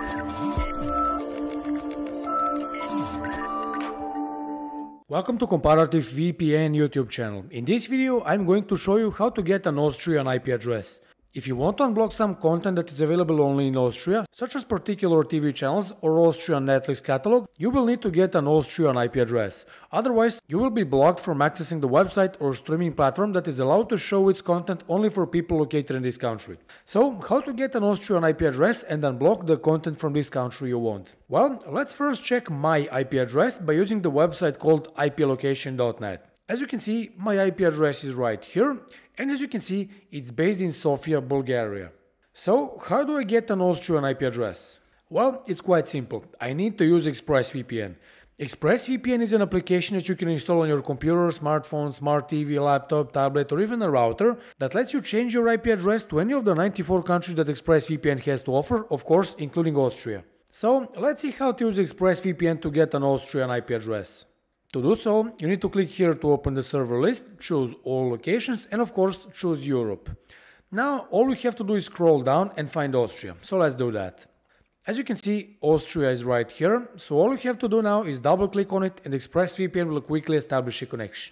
Welcome to Comparative VPN YouTube channel. In this video I'm going to show you how to get an Austrian IP address. If you want to unblock some content that is available only in Austria, such as particular TV channels or Austrian Netflix catalog, you will need to get an Austrian IP address. Otherwise, you will be blocked from accessing the website or streaming platform that is allowed to show its content only for people located in this country. So, how to get an Austrian IP address and unblock the content from this country you want? Well, let's first check my IP address by using the website called iplocation.net. As you can see, my IP address is right here, and as you can see, it's based in Sofia, Bulgaria. So, how do I get an Austrian IP address? Well, it's quite simple. I need to use ExpressVPN. ExpressVPN is an application that you can install on your computer, smartphone, smart TV, laptop, tablet, or even a router that lets you change your IP address to any of the 94 countries that ExpressVPN has to offer, of course, including Austria. So, let's see how to use ExpressVPN to get an Austrian IP address. To do so, you need to click here to open the server list, choose all locations, and of course choose Europe. Now all we have to do is scroll down and find Austria, so let's do that. As you can see, Austria is right here, so all we have to do now is double click on it and ExpressVPN will quickly establish a connection.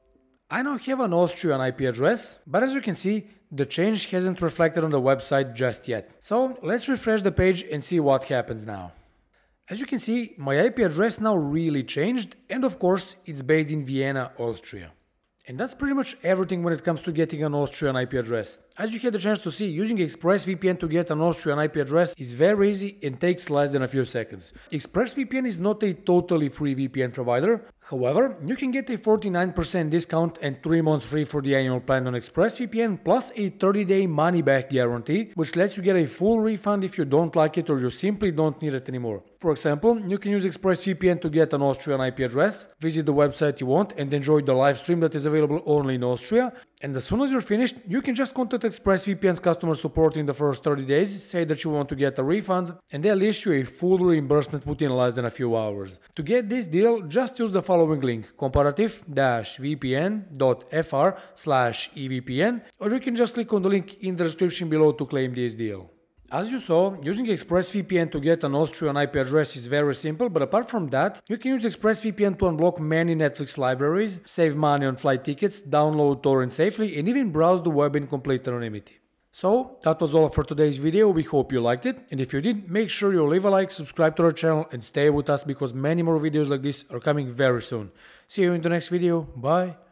I now have an Austrian IP address, but as you can see, the change hasn't reflected on the website just yet. So let's refresh the page and see what happens now. As you can see, my IP address now really changed, and of course it's based in Vienna, Austria. And that's pretty much everything when it comes to getting an Austrian IP address. As you had the chance to see, using ExpressVPN to get an Austrian IP address is very easy and takes less than a few seconds. ExpressVPN is not a totally free VPN provider. However, you can get a 49% discount and 3 months free for the annual plan on ExpressVPN, plus a 30-day money-back guarantee, which lets you get a full refund if you don't like it or you simply don't need it anymore. For example, you can use ExpressVPN to get an Austrian IP address, visit the website you want, and enjoy the live stream that is available only in Austria. And as soon as you're finished, you can just contact ExpressVPN's customer support in the first 30 days, say that you want to get a refund, and they'll issue a full reimbursement within less than a few hours. To get this deal, just use the following link, comparative-vpn.fr/evpn, or you can just click on the link in the description below to claim this deal. As you saw, using ExpressVPN to get an Austrian IP address is very simple, but apart from that, you can use ExpressVPN to unblock many Netflix libraries, save money on flight tickets, download torrents safely, and even browse the web in complete anonymity. So, that was all for today's video. We hope you liked it, and if you did, make sure you leave a like, subscribe to our channel, and stay with us because many more videos like this are coming very soon. See you in the next video. Bye!